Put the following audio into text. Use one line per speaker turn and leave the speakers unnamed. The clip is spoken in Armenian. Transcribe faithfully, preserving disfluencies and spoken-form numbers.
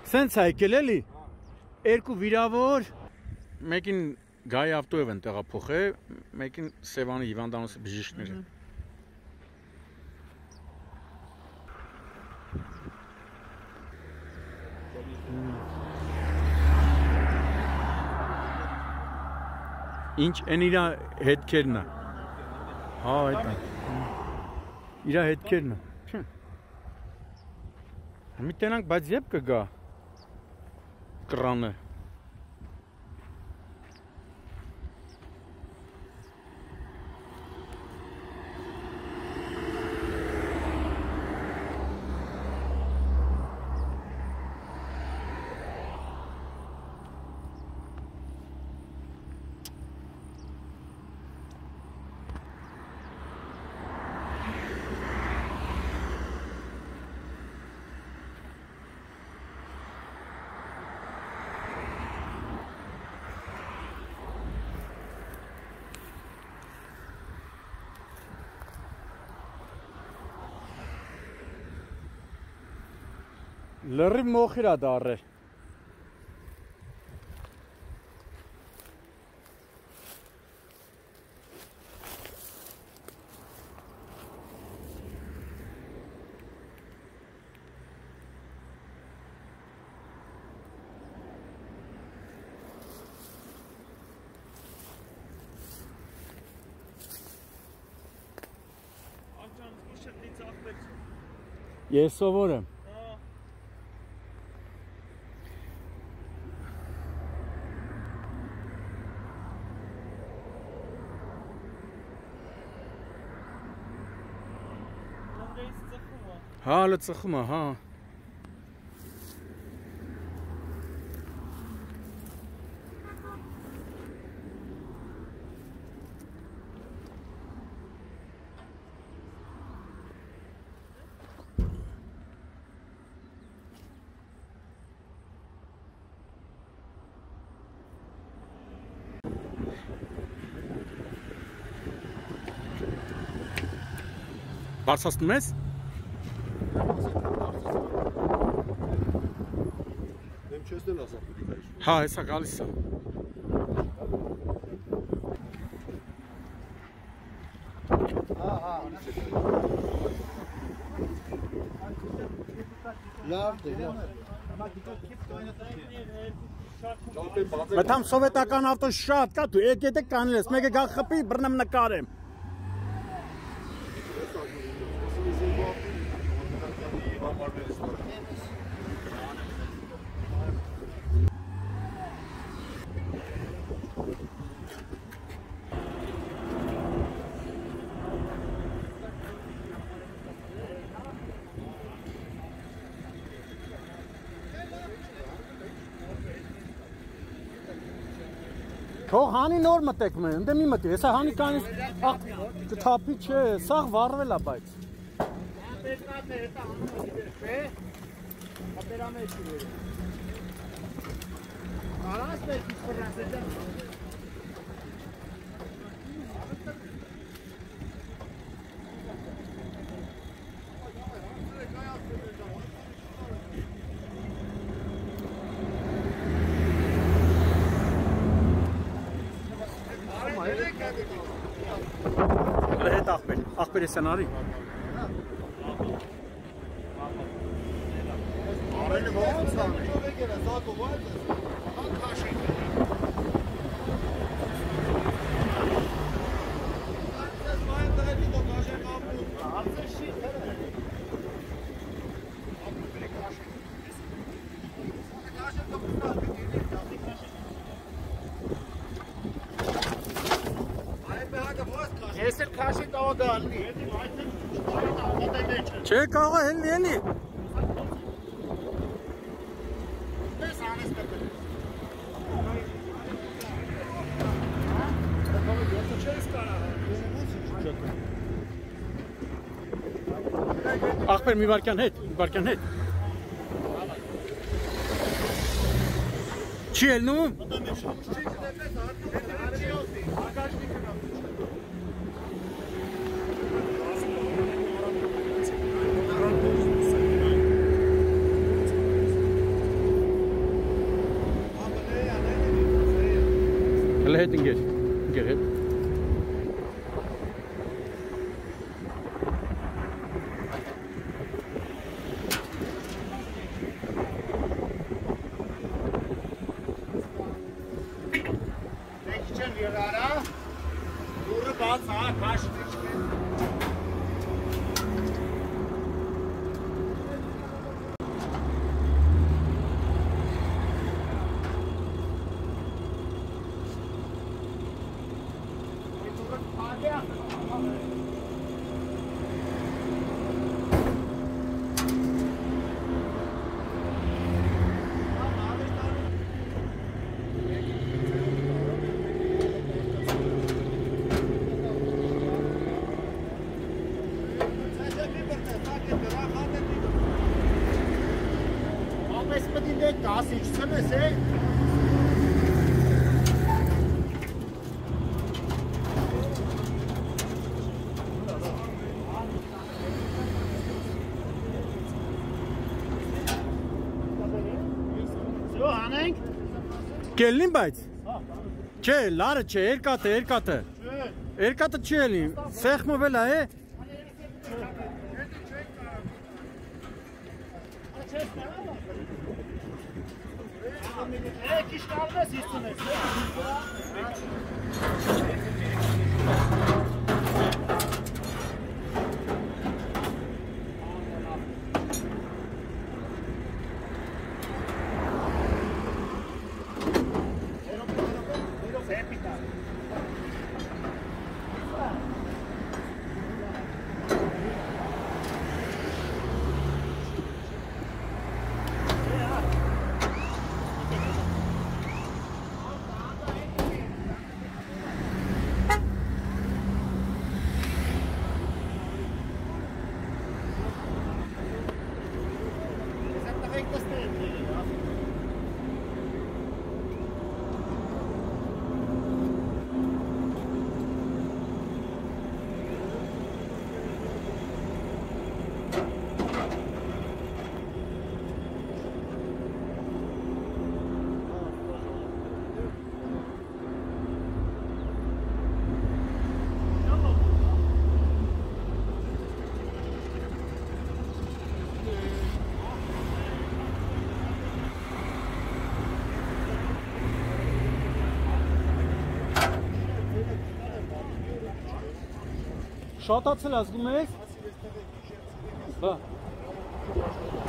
Սենց հայկել էլի, երկու վիրավոր, մեկին գայի ավտոև են տեղափոխե, մեկին Սևանի հիվանդանոցի բժիշկներ են։ Ինչ են իրա հետքերն է։ Հա, այդ է։ Իրա հետքերն է։ Մի տենանք, բայց եբ կգա կրանը։ Լրիվ մոխիր է դարել։ Ես սովոր եմ։ Հա, լծխում է, հա։ Բարձրացնում ես։ Հա, հեսա գալիս է։ Լավ դե, լավ։ Բայց համ սովետական ավտո շատ կա, դու եկ ետեք կանել ես, մեկը գա խպի, բռնեմ նկարեմ։ Թող հանի նոր մտեք մեն, ընդ մի մտի, հեսա հանի կանից թապի չէ, սաղ վարվել է բայց։ Հետ աղբեր, աղբեր ես են արի։ Արենի ողոց Ես էլ քաշի տավագա ալնի։ Չէ կաղա հենլի ենի։ Ես անես կտել։ Աղբեր մի վարկյան հետ, մի վարկյան հետ։ Չի ելնում։ Գալ հետ ընկեր։ Ընկեր հետ։ Կելնին բայց։ Չէ, լարը չէ, երկատը, երկատը։ Երկատը չի էլի, սեղմովել է, է։ Շատացել ազգում ես։ Բա։